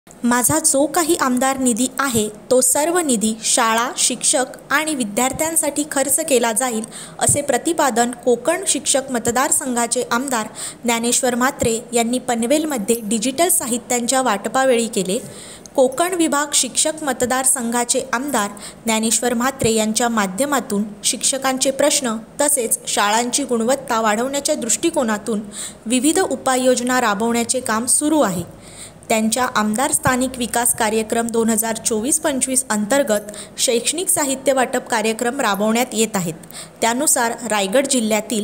माझा जो काही आमदार निधी आहे तो सर्व निधी शाळा, शिक्षक आणि विद्यार्थ्यांसाठी खर्च केला जाईल, असे प्रतिपादन कोकण शिक्षक मतदारसंघाचे आमदार ज्ञानेश्वर म्हात्रे यांनी पनवेलमध्ये डिजिटल साहित्यांच्या वाटपावेळी केले. कोकण विभाग शिक्षक मतदारसंघाचे आमदार ज्ञानेश्वर म्हात्रे यांच्या माध्यमातून शिक्षकांचे प्रश्न तसेच शाळांची गुणवत्ता वाढवण्याच्या दृष्टिकोनातून विविध उपाययोजना राबवण्याचे काम सुरू आहे. त्यांच्या आमदार स्थानिक विकास कार्यक्रम 2024-25 अंतर्गत शैक्षणिक साहित्य वाटप कार्यक्रम राबवण्यात येत आहेत. त्यानुसार रायगड जिल्ह्यातील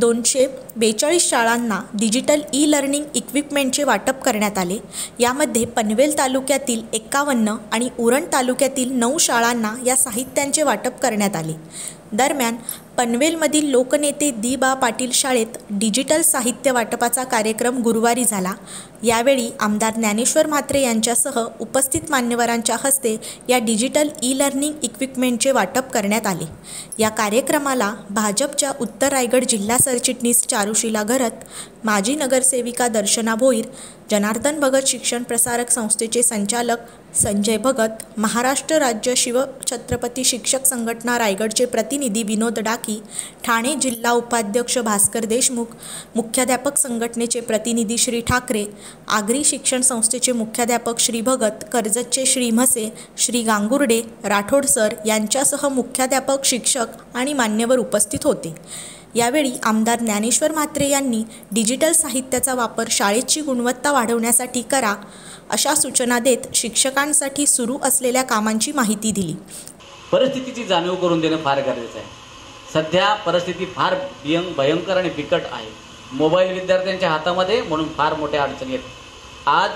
242 शाळांना डिजिटल ई-लर्निंग इक्विपमेंटचे वाटप करण्यात आले. यामध्ये पनवेल तालुक्यातील 51 आणि उरण तालुक्यातील 9 शाळांना या साहित्यांचे वाटप करण्यात आले. दरम्यान पनवेलमधील लोकनेते दी.बा. पाटील शाळेत डिजिटल साहित्य वाटपाचा कार्यक्रम गुरुवारी झाला. यावेळी आमदार ज्ञानेश्वर म्हात्रे यांच्यासह उपस्थित मान्यवरांच्या हस्ते या डिजिटल ई-लर्निंग इक्विपमेंटचे वाटप करण्यात आले. या कार्यक्रमाला भाजपच्या उत्तर रायगड जिल्हा सरचिटणीस चारुशीला घरत, माजी नगरसेविका दर्शना भोईर, जनार्दन भगत शिक्षण प्रसारक संस्थेचे संचालक संजय भगत, महाराष्ट्र राज्य शिवछत्रपती शिक्षक संघटना रायगडचे प्रतिनिधी विनोद डाकी, ठाणे जिल्हा उपाध्यक्ष भास्कर देशमुख, मुख्याध्यापक संघटनेचे प्रतिनिधी श्री ठाकरे, आगरी शिक्षण संस्थेचे मुख्याध्यापक श्री भगत, कर्जतचे श्री म्हसे, श्री गांगुर्डे, राठोड सर यांच्यासह मुख्याध्यापक, शिक्षक आणि मान्यवर उपस्थित होते. यावेळी आमदार ज्ञानेश्वर म्हात्रे यांनी डिजिटल साहित्याचा वापर शाळेची गुणवत्ता वाढवण्यासाठी करा, अशा सूचना देत शिक्षकांसाठी सुरू असलेल्या कामांची माहिती दिली. परिस्थितीची जाणीव करून देणं फार गरजेचं आहे. सध्या परिस्थिती फार भयंकर आणि बिकट आहे. मोबाईल विद्यार्थ्यांच्या हातामध्ये, म्हणून फार मोठ्या अडचणी आहेत. आज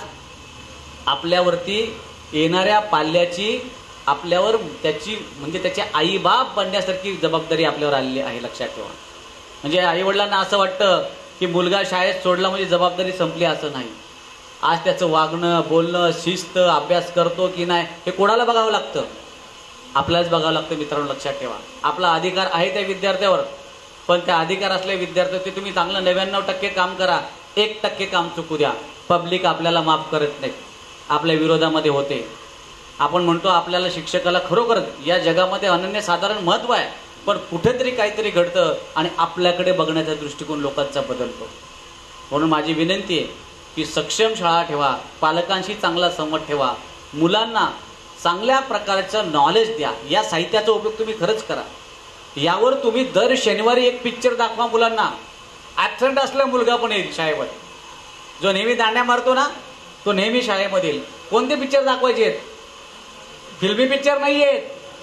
आपल्यावरती येणाऱ्या पाल्याची आपल्यावर त्याची म्हणजे त्याचे आईबाप बनण्यासारखी जबाबदारी आपल्यावर आलेली आहे, लक्षात ठेवा. म्हणजे आईवडिलांना असं वाटतं की मुलगा शाळेत सोडला म्हणजे जबाबदारी संपली, असं नाही. आज त्याचं वागणं, बोलणं, शिस्त, अभ्यास करतो की नाही हे कोणाला बघावं लागतं? आपल्यालाच बघावं लागतं. मित्रांनो, लक्षात ठेवा, आपला अधिकार आहे त्या विद्यार्थ्यावर, पण त्या अधिकार असलेल्या विद्यार्थ्याचे तुम्ही चांगलं 99% काम करा, 1% काम चुकू द्या. पब्लिक आपल्याला माफ करत नाही, आपल्या विरोधामध्ये होते. आपण म्हणतो आपल्याला शिक्षकाला खरोखर या जगामध्ये अनन्यसाधारण महत्त्व आहे, पण कुठेतरी काहीतरी घडतं आणि आपल्याकडे बघण्याचा दृष्टिकोन लोकांचा बदलतो. म्हणून माझी विनंती आहे की सक्षम शाळा ठेवा, पालकांशी चांगला संवाद ठेवा, मुलांना चांगल्या प्रकारचं नॉलेज द्या. या साहित्याचा उपयोग तुम्ही खरंच करा. यावर तुम्ही दर शनिवारी एक पिक्चर दाखवा मुलांना. ॲबसेंट असला मुलगा पण येईल शाळेमध्ये, जो नेहमी दांड्या मारतो ना तो नेहमी शाळेमध्ये येईल. कोणते पिक्चर दाखवायचे आहेत? फिल्मी पिक्चर नाही आहेत,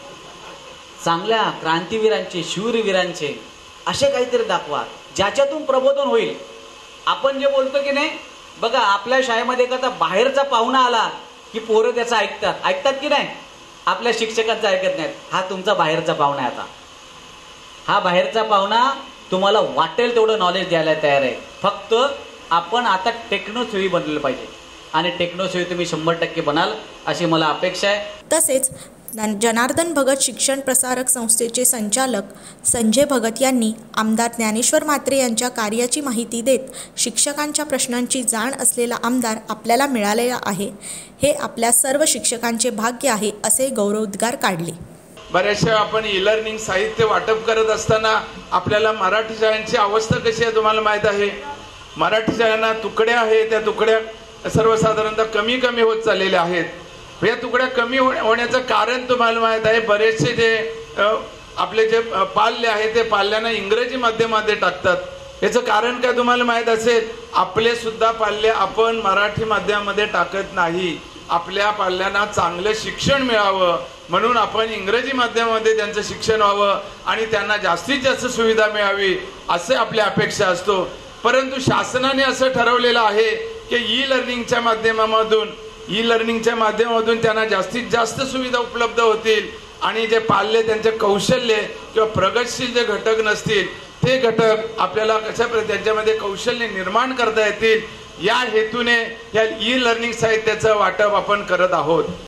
चांगल्या क्रांतीवीरांचे, शूरवीरांचे असे काहीतरी दाखवा, ज्याच्यातून प्रबोधन होईल. आपण जे बोलतो की नाही, बघा आपल्या शाळेमध्ये एखादा बाहेरचा पाहुणा आला की पोरं त्याचं ऐकतात की नाही? आपल्या शिक्षकांचं ऐकत नाहीत. हा तुमचा बाहेरचा पाहुणा आहे. आता हा बाहेरचा पाहुणा तुम्हाला वाटेल तेवढं नॉलेज द्यायला तयार आहे. फक्त आपण आता टेक्नोसेवी बनलेलं पाहिजे आणि टेक्नोसेवी तुम्ही 100% बनाल अशी मला अपेक्षा आहे. तसेच जनार्दन भगत शिक्षण प्रसारक संस्थेचे संचालक संजय भगत यांनी आमदार ज्ञानेश्वर म्हात्रे यांच्या कार्याची माहिती देत शिक्षकांच्या प्रश्नांची जाण असलेला आमदार आपल्याला मिळालेला आहे, हे आपल्या सर्व शिक्षकांचे भाग्य आहे, असे गौरवोद्गार काढले. बऱ्याचशा आपण ई-लर्निंग साहित्य वाटप करत असताना आपल्याला मराठी शाळांची अवस्था कशी आहे तुम्हाला माहीत आहे. मराठी शाळांना तुकड्या आहेत, त्या तुकड्या सर्वसाधारणतः कमी होत चाललेल्या आहेत. या तुकड्या कमी होण्याचं कारण तुम्हाला माहीत आहे. बरेचसे जे आपले जे पाल्य आहे ते पाल्यांना इंग्रजी माध्यमामध्ये टाकतात. याचं कारण काय तुम्हाला माहीत असेल? आपले सुद्धा पाल्य आपण मराठी माध्यमामध्ये टाकत नाही. आपल्या पाल्यांना चांगलं शिक्षण मिळावं म्हणून आपण इंग्रजी माध्यमामध्ये त्यांचं शिक्षण व्हावं आणि त्यांना जास्तीत जास्त सुविधा मिळावी असे आपली अपेक्षा असतो. परंतु शासनाने असं ठरवलेलं आहे की ई-लर्निंगच्या माध्यमातून त्यांना जास्तीत जास्त सुविधा उपलब्ध होतील आणि जे पाल्य त्यांचे कौशल्य किंवा प्रगतशील जे घटक नसतील ते घटक आपल्याला कशा त्यांच्यामध्ये कौशल्य निर्माण करता येतील, या हेतूने या ई-लर्निंग साहित्याचं वाटप आपण करत आहोत.